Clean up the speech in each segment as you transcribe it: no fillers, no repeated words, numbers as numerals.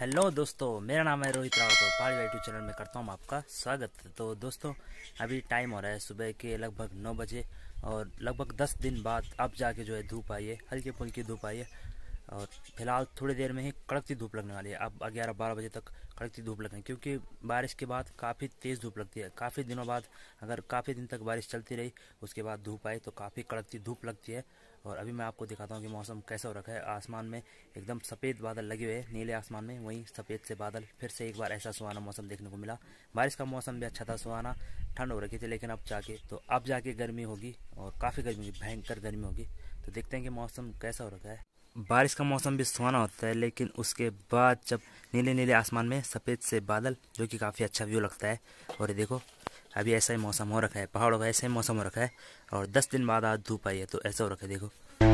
Hello दोस्तों, मेरा नाम है रोहित राव। तो पहाड़ी यूट्यूब चैनल में करता हूँ आपका स्वागत। तो दोस्तों, अभी टाइम हो रहा है सुबह के लगभग 9 बजे और लगभग 10 दिन बाद अब जाके जो है धूप आई है, हल्की फुल्की धूप आई है। और फिलहाल थोड़ी देर में ही कड़कती धूप लगने वाली है। अब 11-12 बजे तक कड़कती धूप लगनी, क्योंकि बारिश के बाद काफ़ी तेज़ धूप लगती है। काफ़ी दिनों बाद अगर काफ़ी दिन तक बारिश चलती रही उसके बाद धूप आई तो काफ़ी कड़कती धूप लगती है। और अभी मैं आपको दिखाता हूँ कि मौसम कैसा हो रखा है। आसमान में एकदम सफ़ेद बादल लगे हुए हैं, नीले आसमान में वहीं सफ़ेद से बादल। फिर से एक बार ऐसा सुहाना मौसम देखने को मिला। बारिश का मौसम भी अच्छा था, सुहाना, ठंड हो रखी थी। लेकिन अब जाके गर्मी होगी और काफ़ी गर्मी होगी, भयंकर गर्मी होगी। तो देखते हैं कि मौसम कैसा हो रखा है। बारिश का मौसम भी सुहाना होता है, लेकिन उसके बाद जब नीले नीले आसमान में सफ़ेद से बादल, जो कि काफ़ी अच्छा व्यू लगता है। और ये देखो, अभी ऐसा ही मौसम हो रखा है, पहाड़ों का ऐसा ही मौसम हो रखा है। और 10 दिन बाद आज धूप आई है तो ऐसा हो रखा है, देखो।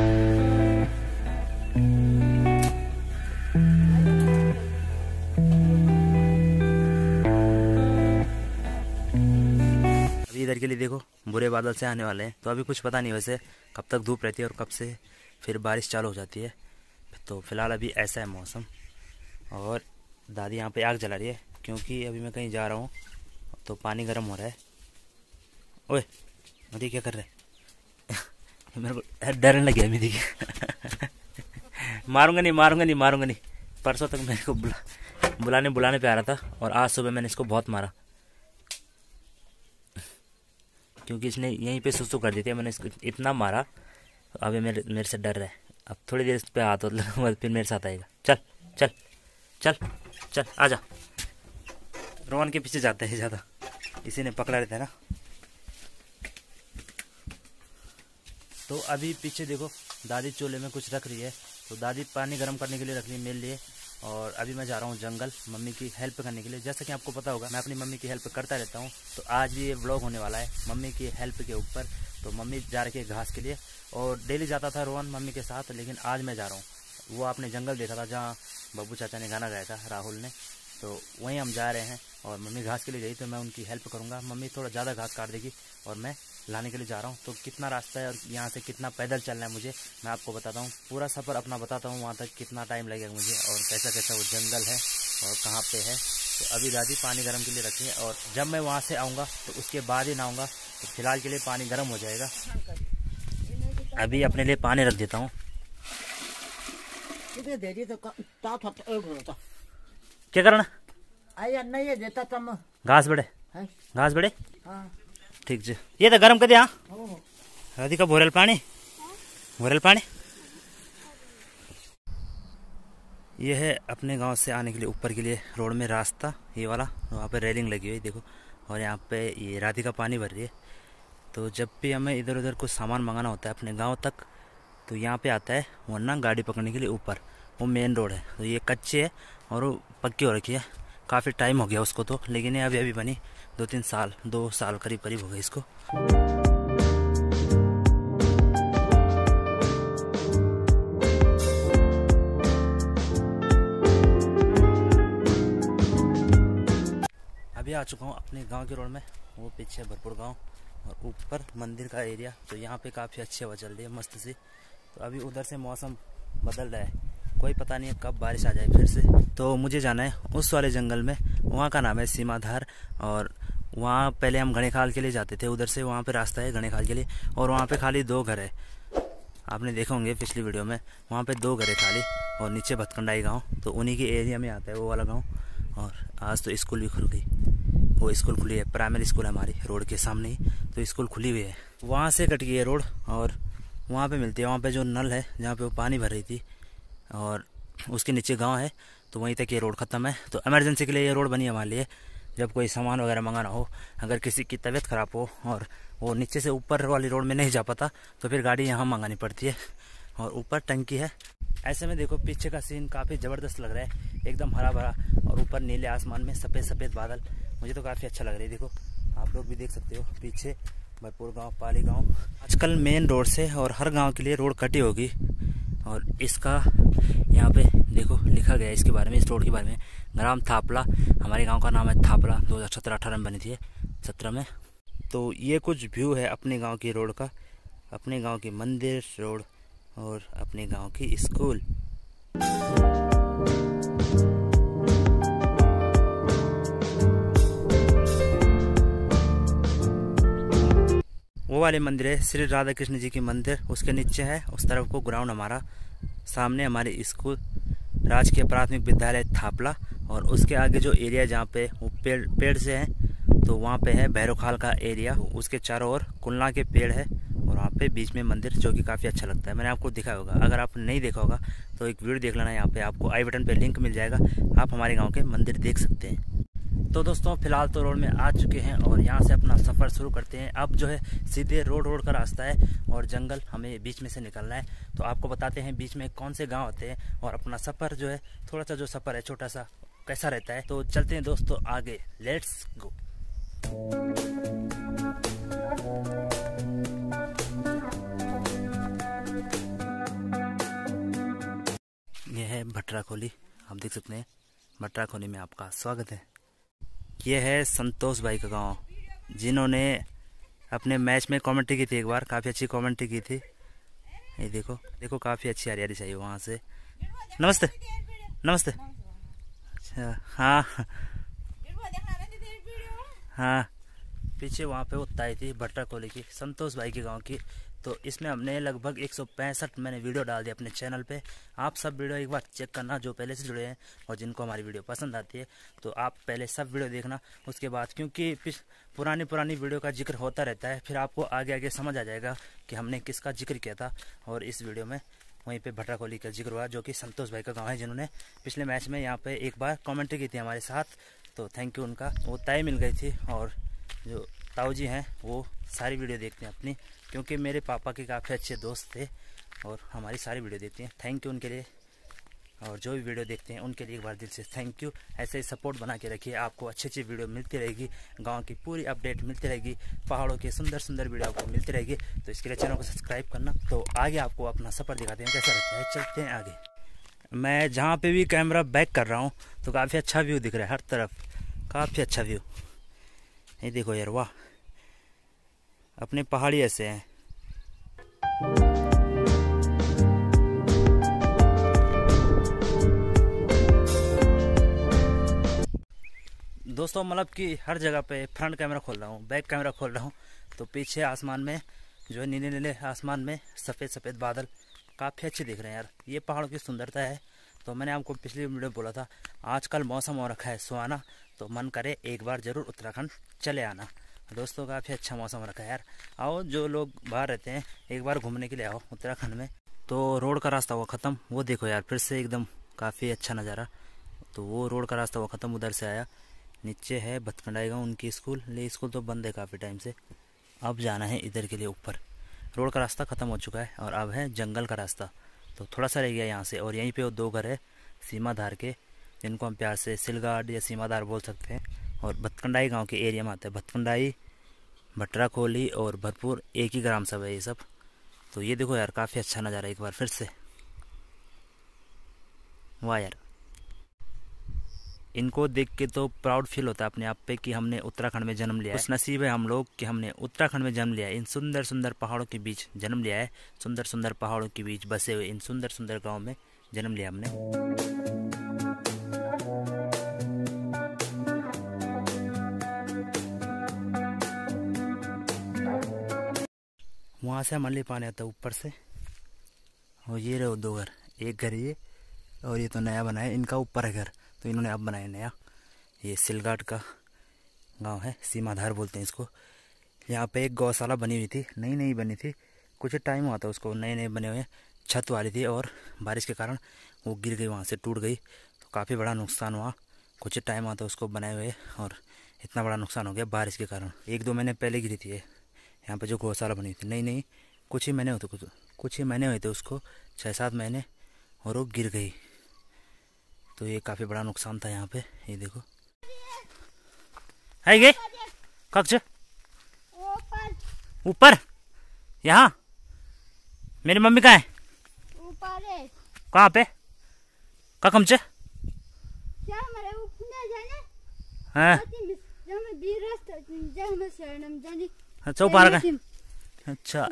अभी इधर के लिए देखो, बुरे बादल से आने वाले हैं। तो अभी कुछ पता नहीं वैसे कब तक धूप रहती है और कब से फिर बारिश चालू हो जाती है। तो फिलहाल अभी ऐसा है मौसम। और दादी यहाँ पे आग जला रही है, क्योंकि अभी मैं कहीं जा रहा हूँ तो पानी गर्म हो रहा है। ओए मेरी क्या कर रहे मेरे को डरने लग गया मेरी मारूंगा नहीं। परसों तक मेरे को बुलाने पे आ रहा था और आज सुबह मैंने इसको बहुत मारा, क्योंकि इसने यहीं पे सुसु कर दी थी। मैंने इसको इतना मारा, अभी मेरे से डर रहा है। अब थोड़ी देर इस पे हाथ होता फिर मेरे साथ आएगा। चल चल चल चल आजा। रोहन के पीछे जाते हैं ज़्यादा, इसी ने पकड़ा रहता है ना। तो अभी पीछे देखो, दादी चूल्हे में कुछ रख रही है। तो दादी पानी गर्म करने के लिए रख रही है मेरे लिए। और अभी मैं जा रहा हूँ जंगल मम्मी की हेल्प करने के लिए। जैसा कि आपको पता होगा, मैं अपनी मम्मी की हेल्प करता रहता हूँ। तो आज भी ये व्लॉग होने वाला है मम्मी की हेल्प के ऊपर। तो मम्मी जा रही है घास के लिए, और डेली जाता था रोहन मम्मी के साथ, लेकिन आज मैं जा रहा हूँ। वो आपने जंगल देखा था जहाँ बब्बू चाचा ने गाना गाया था, राहुल ने। तो वहीं हम जा रहे हैं और मम्मी घास के लिए गई तो मैं उनकी हेल्प करूँगा। मम्मी थोड़ा ज़्यादा घास काट देगी और मैं लाने के लिए जा रहा हूँ। तो कितना रास्ता है और यहाँ से कितना पैदल चलना है मुझे, मैं आपको बताता हूँ। पूरा सफ़र अपना बताता हूँ, वहाँ तक कितना टाइम लगेगा मुझे और कैसा कैसा वो जंगल है और कहाँ पे है। तो अभी दादी पानी गर्म के लिए रखी है, और जब मैं वहाँ से आऊँगा तो उसके बाद ही नहाऊँगा। तो फिलहाल के लिए पानी गर्म हो जाएगा। अभी अपने लिए पानी रख देता हूँ। क्या करना घास बड़े ठीक जी। ये तो गर्म कर दिया। राधिका भोरल पानी ये है अपने गांव से आने के लिए ऊपर के लिए रोड में रास्ता, ये वाला। वहाँ पे रेलिंग लगी हुई देखो, और यहाँ पे ये राधिका पानी भर रही है। तो जब भी हमें इधर उधर कुछ सामान मंगाना होता है अपने गांव तक, तो यहाँ पे आता है, वरना गाड़ी पकड़ने के लिए ऊपर। वो मेन रोड है, तो ये कच्ची है और वो पक्की हो रखी है। काफ़ी टाइम हो गया उसको तो, लेकिन ये अभी बनी 2 साल करीब हो गए इसको। अभी आ चुका हूँ अपने गांव के रोड में। वो पीछे भरपूर गांव और ऊपर मंदिर का एरिया। तो यहाँ पे काफ़ी अच्छी हवा चल रही है, मस्त सी। तो अभी उधर से मौसम बदल रहा है, कोई पता नहीं है कब बारिश आ जाए फिर से। तो मुझे जाना है उस वाले जंगल में, वहाँ का नाम है सीमाधार। और वहाँ पहले हम गणेखाल के लिए जाते थे, उधर से वहाँ पे रास्ता है गणेखाल के लिए। और वहाँ पे खाली 2 घर है, आपने देखे होंगे पिछली वीडियो में। वहाँ पे 2 घर है खाली, और नीचे भतकंडाई गाँव, तो उन्हीं के एरिया में आता है वो वाला गाँव। और आज तो स्कूल भी खुल गई, वो स्कूल खुली है, प्राइमरी स्कूल है हमारी रोड के सामने ही, तो स्कूल खुली हुई है। वहाँ से कट गई है रोड और वहाँ पे मिलती है, वहाँ पे जो नल है जहाँ पे वो पानी भर रही थी, और उसके नीचे गांव है। तो वहीं तक ये रोड ख़त्म है। तो इमरजेंसी के लिए ये रोड बनी है हमारे लिए, जब कोई सामान वगैरह मंगाना हो, अगर किसी की तबीयत ख़राब हो और वो नीचे से ऊपर वाली रोड में नहीं जा पाता, तो फिर गाड़ी यहाँ मंगानी पड़ती है। और ऊपर टंकी है। ऐसे में देखो, पीछे का सीन काफ़ी ज़बरदस्त लग रहा है, एकदम हरा भरा, और ऊपर नीले आसमान में सफ़ेद बादल। मुझे तो काफ़ी अच्छा लग रहा है। देखो, आप लोग भी देख सकते हो पीछे भरपूर गाँव, पाली गाँव। आजकल मेन रोड से और हर गाँव के लिए रोड कटी होगी। और इसका यहाँ पे देखो लिखा गया है इसके बारे में, इस रोड के बारे में, ग्राम थापला। हमारे गांव का नाम है थापला। 2017-18 में बनी थी, 17 में। तो ये कुछ व्यू है अपने गांव की रोड का, अपने गांव की मंदिर रोड और अपने गांव की स्कूल। वाले मंदिर है श्री राधा कृष्ण जी की मंदिर, उसके नीचे है उस तरफ को ग्राउंड हमारा, सामने हमारे स्कूल राजकीय प्राथमिक विद्यालय थापला, और उसके आगे जो एरिया जहाँ पे वो पेड़ से है, तो वहाँ पे है भैरवखाल का एरिया, उसके चारों ओर कुल्ला के पेड़ है और वहाँ पे बीच में मंदिर, जो कि काफ़ी अच्छा लगता है। मैंने आपको दिखाया होगा, अगर आप नहीं देखा होगा तो एक वीडियो देख लेना, यहाँ पे आपको आई बटन पे लिंक मिल जाएगा, आप हमारे गांव के मंदिर देख सकते हैं। तो दोस्तों फिलहाल तो रोड में आ चुके हैं और यहाँ से अपना सफ़र शुरू करते हैं। अब जो है सीधे रोड का रास्ता है और जंगल हमें बीच में से निकलना है, तो आपको बताते हैं बीच में कौन से गाँव आते हैं और अपना सफ़र जो है थोड़ा सा जो सफ़र है छोटा सा कैसा रहता है। तो चलते हैं दोस्तों आगे, लेट्स गो। यह है भटरा खोली, आप देख सकते हैं। भटरा खोली में आपका स्वागत है। यह है संतोष भाई का गांव, जिन्होंने अपने मैच में कमेंट्री की थी एक बार, काफ़ी अच्छी कमेंट्री की थी। ये देखो देखो काफ़ी अच्छी हरियाली चाहिए वहाँ से। नमस्ते नमस्ते। अच्छा हाँ हाँ, पीछे वहाँ पे वो ताई थी भट्टा कोली की, संतोष भाई के गांव की। तो इसमें हमने लगभग 165 मैंने वीडियो डाल दिया अपने चैनल पे। आप सब वीडियो एक बार चेक करना, जो पहले से जुड़े हैं और जिनको हमारी वीडियो पसंद आती है, तो आप पहले सब वीडियो देखना। उसके बाद क्योंकि पुरानी वीडियो का जिक्र होता रहता है, फिर आपको आगे आगे समझ आ जाएगा कि हमने किसका जिक्र किया था। और इस वीडियो में वहीं पे भट्टा कोली का जिक्र हुआ, जो कि संतोष भाई का गाँव है, जिन्होंने पिछले मैच में यहाँ पे एक बार कॉमेंट्री की थी हमारे साथ। तो थैंक यू उनका, वो ताई मिल गई थी। और जो ताऊ जी हैं वो सारी वीडियो देखते हैं अपनी, क्योंकि मेरे पापा के काफ़ी अच्छे दोस्त थे और हमारी सारी वीडियो देखते हैं। थैंक यू उनके लिए, और जो भी वीडियो देखते हैं उनके लिए एक बार दिल से थैंक यू। ऐसे ही सपोर्ट बना के रखिए, आपको अच्छी वीडियो मिलती रहेगी, गांव की पूरी अपडेट मिलती रहेगी, पहाड़ों की सुंदर वीडियो आपको मिलती रहेगी। तो इसके लिए चैनल को सब्सक्राइब करना। तो आगे आपको अपना सफ़र दिखाते हैं कैसा रहता है, चलते हैं आगे। मैं जहाँ पे भी कैमरा बैक कर रहा हूँ तो काफ़ी अच्छा व्यू दिख रहा है, हर तरफ काफ़ी अच्छा व्यू। ये देखो यार, वाह, अपने पहाड़ी ऐसे हैं। दोस्तों मतलब कि हर जगह पे फ्रंट कैमरा खोल रहा हूँ, बैक कैमरा खोल रहा हूँ, तो पीछे आसमान में जो है नीले नीले आसमान में सफ़ेद बादल काफ़ी अच्छे दिख रहे हैं यार। ये पहाड़ों की सुंदरता है। तो मैंने आपको पिछली वीडियो में बोला था, आजकल मौसम हो रखा है सुहाना, तो मन करे एक बार ज़रूर उत्तराखंड चले आना। दोस्तों काफ़ी अच्छा मौसम रखा है यार, आओ जो लोग बाहर रहते हैं एक बार घूमने के लिए आओ उत्तराखंड में। तो रोड का रास्ता हुआ ख़त्म, वो देखो यार फिर से एकदम काफ़ी अच्छा नज़ारा। तो वो रोड का रास्ता हुआ ख़त्म, उधर से आया, नीचे है भटकंडाई गाँव उनकी स्कूल, ले स्कूल तो बंद है काफ़ी टाइम से। अब जाना है इधर के लिए ऊपर। रोड का रास्ता ख़त्म हो चुका है और अब है जंगल का रास्ता, तो थोड़ा सा रह गया यहाँ से। और यहीं पे वो 2 घर है सीमाधार के, जिनको हम प्यार से सिलगाड़ या सीमाधार बोल सकते हैं। और भटकंडाई गांव के एरिया में आता है, भटकंडाई, भटरा कोली और भरतपुर एक ही ग्राम सभा है ये सब। तो ये देखो यार काफ़ी अच्छा नज़ारा एक बार फिर से, वाह यार। इनको देख के तो प्राउड फील होता है अपने आप पे कि हमने उत्तराखंड में जन्म लिया है। उस नसीब है हम लोग कि हमने उत्तराखंड में जन्म लिया है, इन सुंदर पहाड़ों के बीच जन्म लिया है, सुंदर पहाड़ों के बीच बसे हुए इन सुंदर गाँव में जन्म लिया हमने। वहाँ से मंडली पानी आता है ऊपर से। और ये रहे 2 घर, एक घर ये और ये तो नया बना है, इनका ऊपर है घर, तो इन्होंने अब बनाया नया। ये सिलगाट का गांव है, सीमाधार बोलते हैं इसको। यहाँ पे एक गौशाला बनी हुई थी, नई बनी थी, कुछ टाइम हुआ था उसको नए बने हुए, छत वाली थी और बारिश के कारण वो गिर गई, वहाँ से टूट गई, तो काफ़ी बड़ा नुकसान हुआ। कुछ टाइम हुआ था उसको बनाए हुए और इतना बड़ा नुकसान हो गया बारिश के कारण। 1-2 महीने पहले गिरी थी यहाँ पे जो गौशाला बनी थी, नहीं कुछ ही महीने हुए थे उसको, 6-7 महीने, और वो गिर गई। तो ये काफ़ी बड़ा नुकसान था यहाँ पे। ये देखो है गए कक्ष ऊपर, यहाँ मेरी मम्मी कहाँ है? कहाँ पे कम से हाँ अच्छा ऊपर का, अच्छा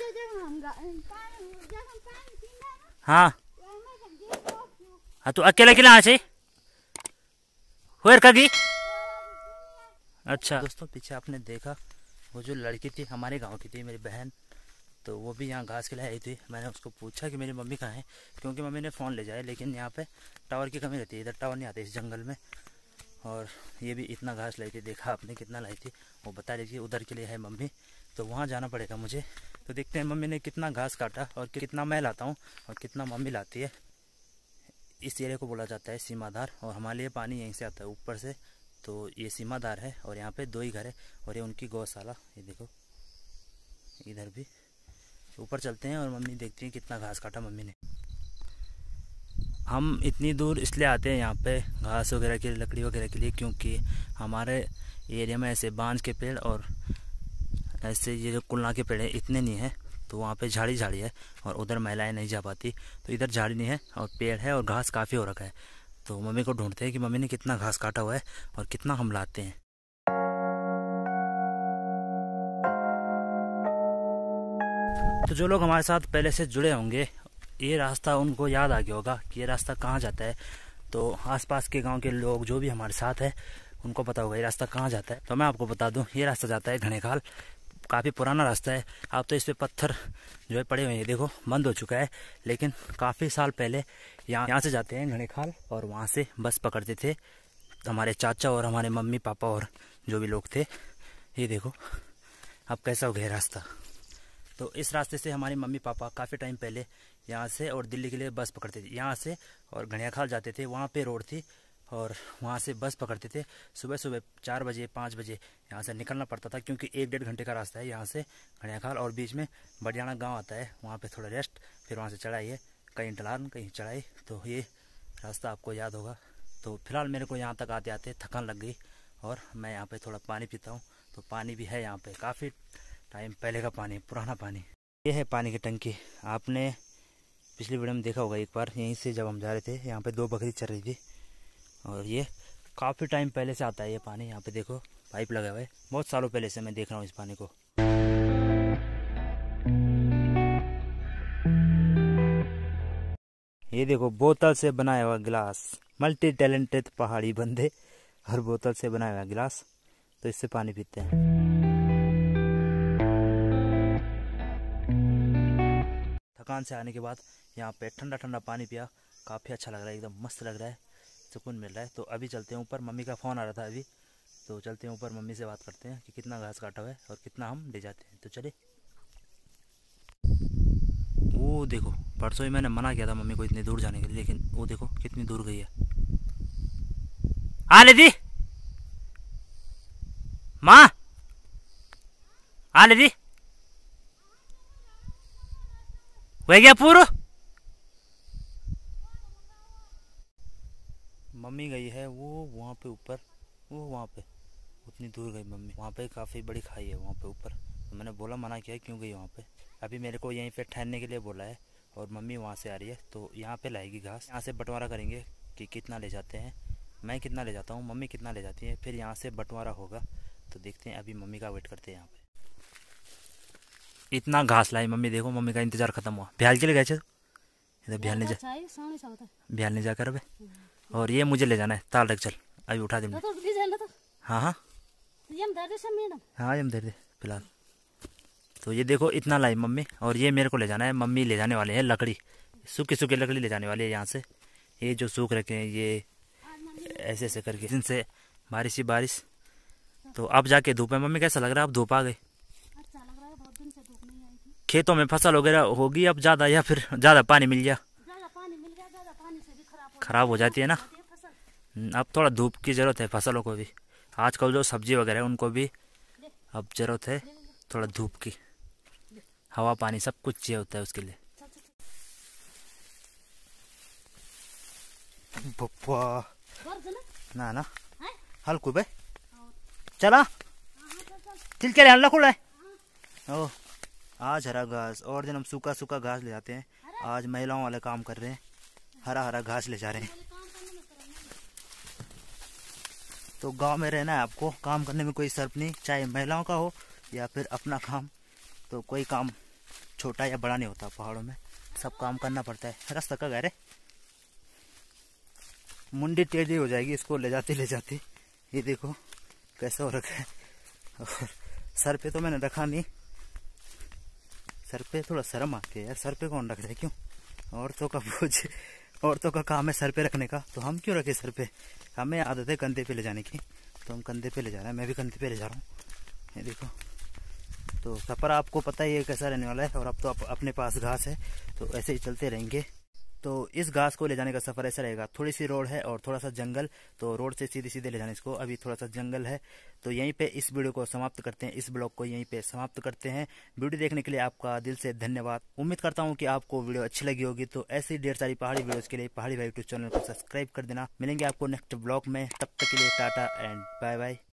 हाँ हाँ। तू अकेला आ चाहिए हुएर कगी। अच्छा दोस्तों पीछे आपने देखा वो जो लड़की थी हमारे गांव की थी, मेरी बहन, तो वो भी यहाँ घास खिलाई आई थी। मैंने उसको पूछा कि मेरी मम्मी कहाँ है, क्योंकि मम्मी ने फ़ोन ले जाए, लेकिन यहाँ पे टावर की कमी रहती है, इधर टावर नहीं आते इस जंगल में। और ये भी इतना घास लाई थी, देखा आपने कितना लाई थी, वो बता रही थी उधर के लिए है मम्मी, तो वहाँ जाना पड़ेगा मुझे। तो देखते हैं मम्मी ने कितना घास काटा और कितना मैं लाता हूँ और कितना मम्मी लाती है। इस एरिया को बोला जाता है सीमादार, और हमारे लिए पानी यहीं से आता है ऊपर से। तो ये सीमादार है और यहाँ पे 2 ही घर है और ये उनकी गौशाला। ये देखो इधर भी। ऊपर चलते हैं और मम्मी देखती हैं कितना घास काटा मम्मी ने। हम इतनी दूर इसलिए आते हैं यहाँ पे घास वगैरह के लिए, लकड़ी वगैरह के लिए, क्योंकि हमारे एरिया में ऐसे बांज के पेड़ और ऐसे ये जो कुल्ला के पेड़ है इतने नहीं है। तो वहाँ पे झाड़ी झाड़ी है और उधर महिलाएं नहीं जा पाती, तो इधर झाड़ी नहीं है और पेड़ है और घास काफ़ी हो रखा है। तो मम्मी को ढूंढते हैं कि मम्मी ने कितना घास काटा हुआ है और कितना हम लाते हैं। तो जो लोग हमारे साथ पहले से जुड़े होंगे, ये रास्ता उनको याद आ गया होगा कि ये रास्ता कहाँ जाता है। तो आसपास के गांव के लोग जो भी हमारे साथ है उनको पता होगा ये रास्ता कहाँ जाता है। तो मैं आपको बता दूं, ये रास्ता जाता है घनेखाल। काफ़ी पुराना रास्ता है। अब तो इस पे पत्थर जो है पड़े हुए हैं, देखो बंद हो चुका है, लेकिन काफ़ी साल पहले यहाँ से जाते हैं घनेखाल और वहाँ से बस पकड़ते थे हमारे चाचा और हमारे मम्मी पापा और जो भी लोग थे। ये देखो अब कैसा हो गया रास्ता। तो इस रास्ते से हमारे मम्मी पापा काफ़ी टाइम पहले यहाँ से और दिल्ली के लिए बस पकड़ते थे यहाँ से, और घनेखाल जाते थे। वहाँ पे रोड थी और वहाँ से बस पकड़ते थे। सुबह सुबह 4 बजे 5 बजे यहाँ से निकलना पड़ता था, क्योंकि 1-1.5 घंटे का रास्ता है यहाँ से घनेखाल, और बीच में बडियाना गांव आता है, वहाँ पे थोड़ा रेस्ट, फिर वहाँ से चढ़ाई है, कहीं ढलान कहीं चढ़ाई। तो ये रास्ता आपको याद होगा। तो फिलहाल मेरे को यहाँ तक आते आते थकान लग गई और मैं यहाँ पर थोड़ा पानी पीता हूँ। तो पानी भी है यहाँ पर, काफ़ी टाइम पहले का पानी, पुराना पानी। ये है पानी की टंकी। आपने पिछली वीडियो में देखा होगा एक बार, यहीं से जब हम जा रहे थे यहाँ पे 2 बकरी चल रही थी, और ये काफ़ी टाइम पहले से आता है ये पानी। यहाँ पे देखो पाइप लगा हुआ है, बहुत सालों पहले से मैं देख रहा हूँ इस पानी को। ये देखो बोतल से बनाया हुआ गिलास, मल्टी टैलेंटेड पहाड़ी बंदे, हर बोतल से बनाया हुआ गिलास, तो इससे पानी पीते हैं। थकान से आने के बाद यहाँ पे ठंडा ठंडा पानी पिया, काफ़ी अच्छा लग रहा है, एकदम मस्त लग रहा है, सुकून मिल रहा है। तो अभी चलते हैं ऊपर, मम्मी का फ़ोन आ रहा था अभी, तो चलते हैं ऊपर, मम्मी से बात करते हैं कि कितना घास काटा हुआ है और कितना हम ले जाते हैं। तो चले। वो देखो परसों ही मैंने मना किया था मम्मी को इतनी दूर जाने के लिए, लेकिन वो देखो कितनी दूर गई है। आ ले दी माँ, आ ले दी वह गया पूरा। मम्मी गई है वो वहाँ पे ऊपर, वो वहाँ पे उतनी दूर गई मम्मी, वहाँ पे काफ़ी बड़ी खाई है वहाँ पे ऊपर। तो मैंने बोला मना किया क्यों गई वहाँ पे। अभी मेरे को यहीं पे ठहरने के लिए बोला है और मम्मी वहाँ से आ रही है, तो यहाँ पे लाएगी घास। यहाँ से बंटवारा करेंगे कि कितना ले जाते हैं, मैं कितना ले जाता हूँ, मम्मी कितना ले जाती है, फिर यहाँ से बंटवारा होगा। तो देखते हैं, अभी मम्मी का वेट करते हैं। यहाँ पे इतना घास लाई मम्मी, देखो मम्मी का इंतजार खत्म हुआ। बिहाल के लिए गए थे, इधर बिहाल नहीं जाकर अब। और ये मुझे ले जाना है, ताल रख, चल अभी उठा दे। हाँ हाँ हाँ यम दे दे फिलहाल। तो ये देखो इतना लाई मम्मी, और ये मेरे को ले जाना है। मम्मी ले जाने वाले हैं लकड़ी, सूखी सूखी लकड़ी ले जाने वाली है यहाँ से। ये जो सूख रखे हैं ये ऐसे ऐसे करके, जिनसे बारिश ही बारिश। तो अब जाके धूप है। मम्मी कैसा लग रहा है, अब धूप आ गई। खेतों में फसल वगैरह होगी अब ज़्यादा, या फिर ज़्यादा पानी मिल गया, खराब हो जाती है ना। अब थोड़ा धूप की ज़रूरत है फसलों को भी। आजकल जो सब्जी वगैरह है उनको भी अब ज़रूरत है थोड़ा धूप की, हवा पानी सब कुछ चाहिए होता है उसके लिए। ना ना हल्कू बे चला तिल के हल्ला खुला है। ओ आज हरा घास, और दिन हम सूखा सूखा घास ले जाते हैं। आज महिलाओं वाले काम कर रहे हैं, हरा हरा घास ले जा रहे हैं। तो गांव में रहना है आपको, काम करने में कोई शर्त नहीं, चाहे महिलाओं का हो या फिर अपना काम। तो कोई काम छोटा या बड़ा नहीं होता, पहाड़ों में सब काम करना पड़ता है। रास्ता का घर है, मुंडी टेढ़ी हो जाएगी इसको ले जाते। ये देखो कैसा हो रखा है, और सर पे तो मैंने रखा नहीं, सर पे थोड़ा शर्म आती है यार, सर पे कौन रख दे, क्यों? औरतों का बोझ, औरतों का काम है सर पे रखने का, तो हम क्यों रखे सर पे? हमें आदत है कंधे पे ले जाने की, तो हम कंधे पे ले जा रहे हैं, मैं भी कंधे पे ले जा रहा हूँ। ये देखो, तो सफ़र आपको पता ही है कैसा रहने वाला है। और अब तो अपने पास घास है, तो ऐसे ही चलते रहेंगे। तो इस घास को ले जाने का सफ़र ऐसा रहेगा, थोड़ी सी रोड है और थोड़ा सा जंगल, तो रोड से सीधे सीधे ले जाना इसको, अभी थोड़ा सा जंगल है। तो यहीं पे इस वीडियो को समाप्त करते हैं, इस ब्लॉग को यहीं पे समाप्त करते हैं। वीडियो देखने के लिए आपका दिल से धन्यवाद। उम्मीद करता हूँ कि आपको वीडियो अच्छी लगी होगी। तो ऐसी ढेर सारी पहाड़ी वीडियोज़ के लिए पहाड़ी भाई यूट्यूब चैनल को सब्सक्राइब कर देना। मिलेंगे आपको नेक्स्ट ब्लॉग में, तब तक के लिए टाटा एंड बाय बाय।